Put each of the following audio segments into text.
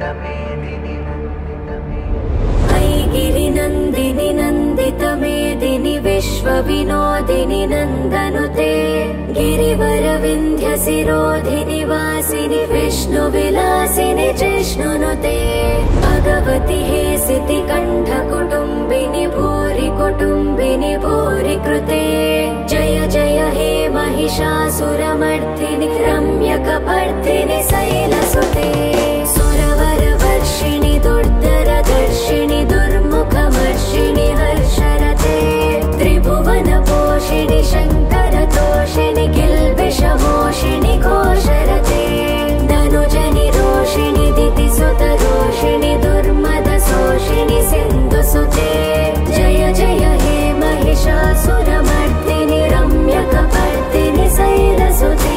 गिरिनन्दिनि नन्दितमेदिनि विश्वविनोदिनि नन्दनुते गिरिवरविन्ध्यशिरोधिनि वासिनि विष्णुविलासिनि जिष्णुनुते भगवति हेसिति कण्ठकुटुम्बिनि भूरि कुटुम्बिनि भूरि कृते जय जय हे महिषासुरमर्दिनि रम्यकपर्दिनि शैलसुते सुरवरवर्षिणि दुर्धरदर्शिनि दुर्मुखमर्षिणि हर्षरते त्रिभुवनपोषिणि शङ्करतोषिणि किल्बिषमोषिणि घोषरते धनुजनि रोषिणि दितिसुतरोषिणि दुर्मदशोषिणि सिन्धुसुते जय जय हे महिषासुरमर्दिनि रम्यकपर्दिनि शैलसुते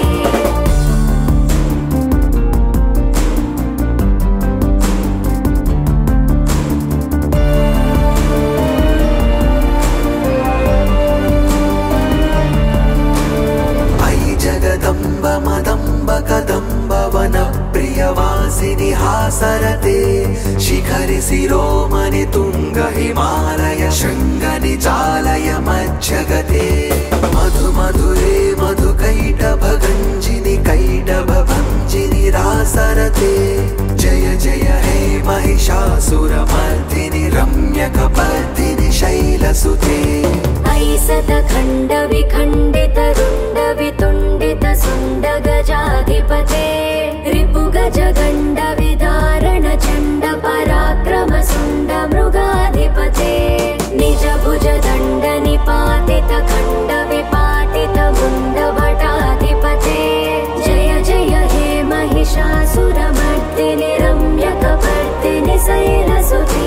मदम्ब कदम्ब वन प्रियवासिनि हासरते शिखरि शिरोमणि तुंग हिमालय शृंगनि चालय मज्जगते मधु मधुरे मधुकैटभ गञ्जिनि कैटभ भञ्जिनि रासरते जय जय हे महिषासुरमर्दिनि रम्यकपर्दिनि शैलसुते ऐसत खण्ड विखण्डित रुण्ड वितुण्डित सुण्ड गजाधिपते रिपुगज गण्ड विदारण चण्ड पराक्रम सुण्ड मृगाधिपते निज भुज दण्ड निपातित खण्ड विपाटित मुण्ड भटाधिपते जय जय हे महिषासुरमर्दिनि रम्यकपर्दिनि शैलसुते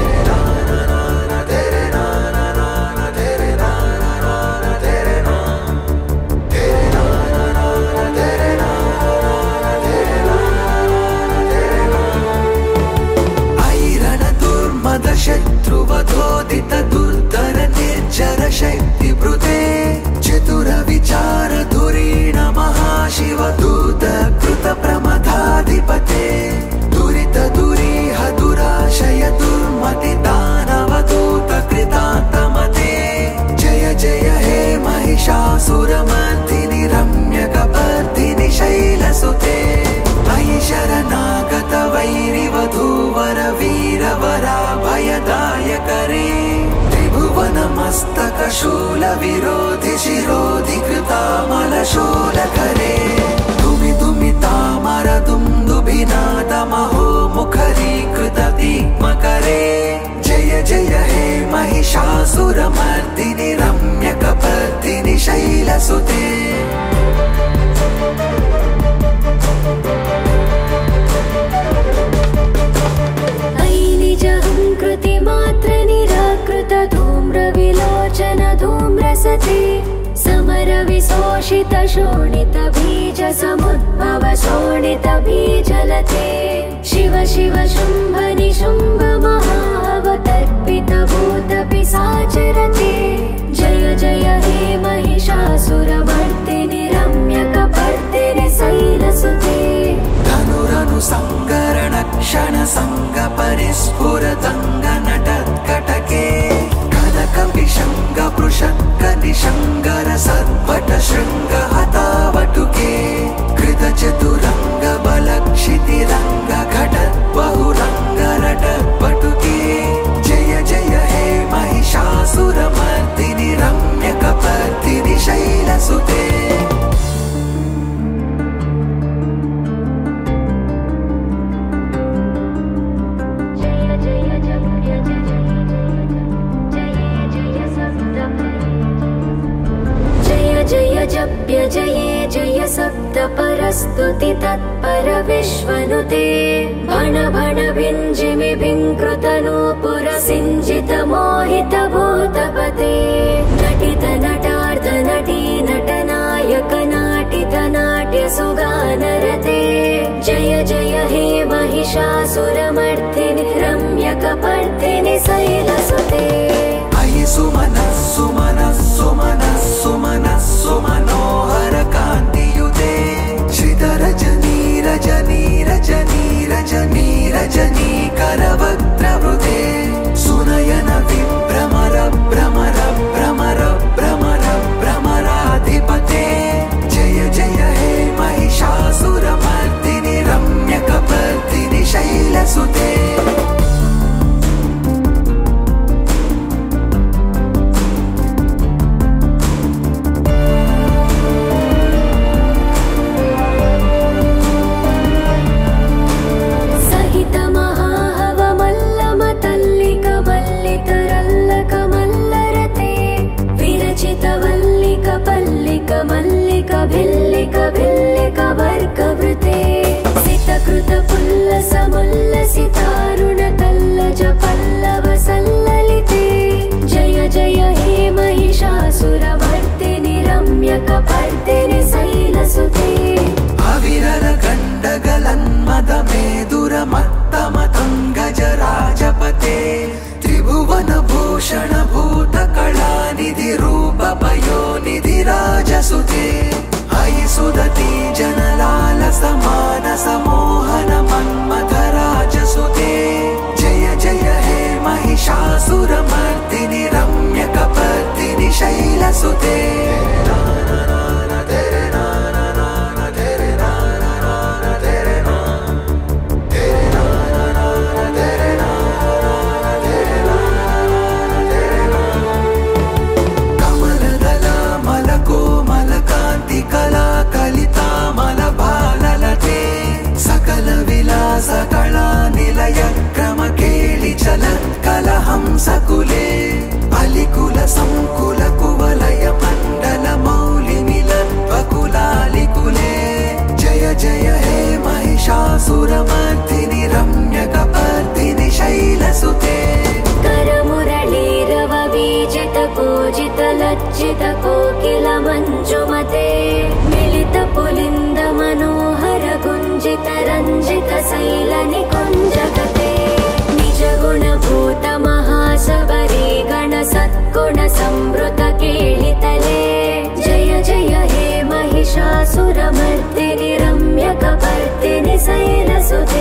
शत्रुवधोदित दुर्धर निर्जर शक्ति भृते चतुर विचार धुरीण महाशिव दूत कृत प्रमथाधिपते दुरित दुरीह दुराशय दुर्मति दानवदूत कृतान्तमते जय जय हे महिषासुरमर्दिनि रम्यकपर्दिनि शैलसुते अयि शरणागत वैरिवधूवर वीरवराभयदायकरे त्रिभुवनमस्तक शूल विरोधि शिरोधि कृतामलशूलकरे दुमि दुमि तामर दुन्दुभिनाद महो मुखरीकृत दीप्मकरे जय जय हे महिषासुरमर्दिनि रम्यकपर्दिनि शैलसुते कृतिमात्र निराकृत धूम्र विलोचन धूम्रसते समर विशोषित शोणित बीज समुद्भव शोणित बीजलते शिव शिव शुम्भ निशुम्भ महावतर्पित भूत पिशाचरते जय जय हे महिषासुरमर्दिनि रम्यकपर्दिनि शैलसुते धनुरनु संगरण क्षण संग परिस्फुरतंग नटत्कटके कनक विशंग पृषत्क निशंगर सद्भट शृंग हतावटुके कृत चतुरंग बलक्षितिरंग घटत् बहुरंग रटपटुके जय जय हे महिषासुरमर्दिनि रम्यकपर्दिनि शैलसुते जप्य जये जय सप्त परस्तुति तत्पर विश्वनुते भण भण भिञ्जिमि भिङ्कृत नूपुर सिञ्जित मोहित भूतपते नटित नटार्ध नटी नटनायक नाटित नाट्य सुगानरते जय जय हे महिषासुरमर्दिनि रम्यकपर्दिनि शैलसुते अयि सुमनः सुमनः सुमनः सुमनः सुमनोहर कान्तियुते श्रित रजनी रजनी रजनी रजनी रज गजराजपते त्रिभुवनभूषण भूतकलानिधि रूपपयोनिधि राजसुते अयि सुदति जनलालस मानस मोहन मन्मथराजसुते जय जय हे महिषासुरमर्दिनि रम्यकपर्दिनि शैलसुते सकला निलय क्रम केळि चलत्कलहंसकुले अलिकुल संकुल कुवलय मण्डल मौलि मिलद्वकुलालिकुले जय जय हे महिषासुरमर्दिनि रम्यकपर्दिनि शैलसुते करमुरलीरव वीजित पूजित लज्जित कोकिल मञ्जुमते मिलित पुलिन्द मनोहर गुञ्जित रञ्जित शैल निकुञ्जगते निज गुणभूत महाशबरी गण सद्गुण संवृत केळितले जय जय हे महिषासुरमर्दिनि रम्यकपर्दिनि शैलसुते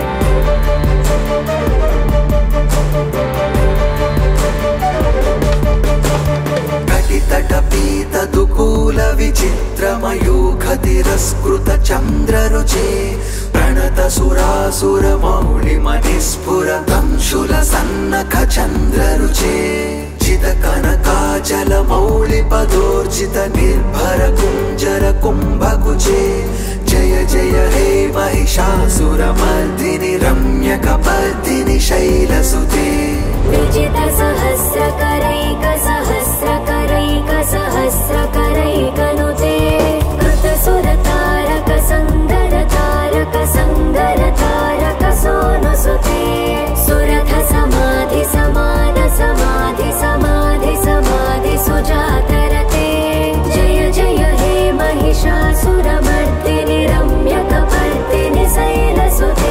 तटपीतदुकूल विचित्रमयूखतिरस्कृत चन्द्ररुचे प्रणत सुरासुर मौलि मणिस्फुर कंशुल सन्नख चन्द्ररुचे चित कनकाचल मौलि पदोर्जित निर्भर कुञ्जर कुम्भकुचे जय जय हे महिषासुरमर्दिनि रम्यकपर्दिनि शैलसुते विजित सहस्रकरैक सहस्रकरैक सहस्रकरैकनुते कृतसुर तारक संगर तारक संगर तारक सोनुसुते सुरथ समाधि समान समाधि समाधि समाधि सुजातरते जय जय हे महिषासुरमर्दिनि रम्यकपर्दिनि शैलसुते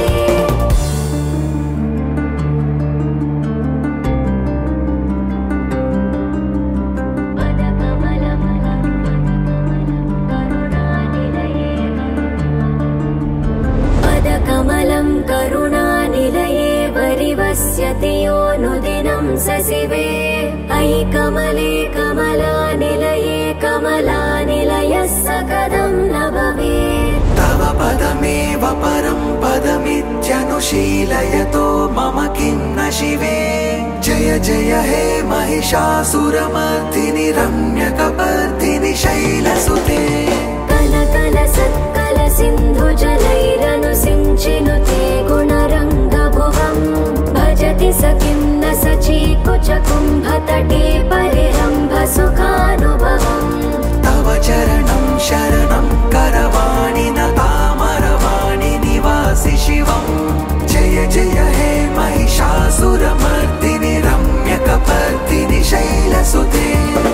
कमलं करुणानिलये वरिवस्यति योऽनुदिनं सशिवे अयि कमले कमलानिलये कमलानिलयः सकदं न भवेत् तव पदमेव परं पदमित्यनुशीलयतो मम किं न शिवे जय जय हे महिषासुरमर्दिनि रम्यकपर्दिनि शैलसुते कलकल सत्कल सिन्धु जलैरनु सिञ्चिनुते गुणरङ्गभुवम् भजति स किं न सचीकुच कुम्भतटे परिरम्भ सुखानुभवम् तव चरणं शरणं करवाणि न तामरवाणि निवासि शिवम् जय जय हे महिषासुरमर्दिनि रम्यकपर्दिनि शैलसुते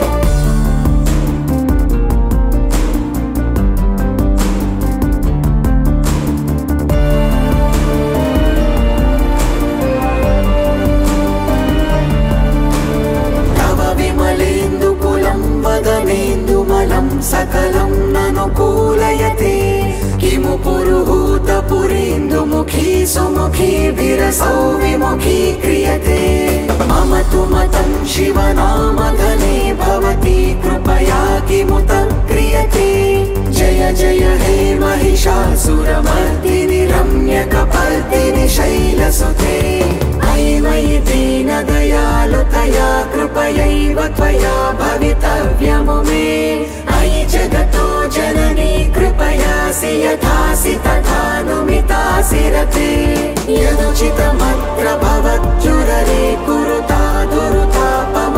सकलं ननुकूलयते किमु पुरुहूतपुरीन्दुमुखी सुमुखी विरसौ विमुखी क्रियते मम तु मतं शिवनामधने भवती कृपया किमुत क्रियते जय जय हे महिषासुरमर्दिनि रम्यकपर्दिनि शैलसुते अयि मयि दीनदयालुतया कृपयैव त्वया भवितव्यमु मे अयि जगतो जननी कृपयासि यथासि तथानुमितासि रते यदुचितमत्र भवत्युररे कुरुता दुरुतापम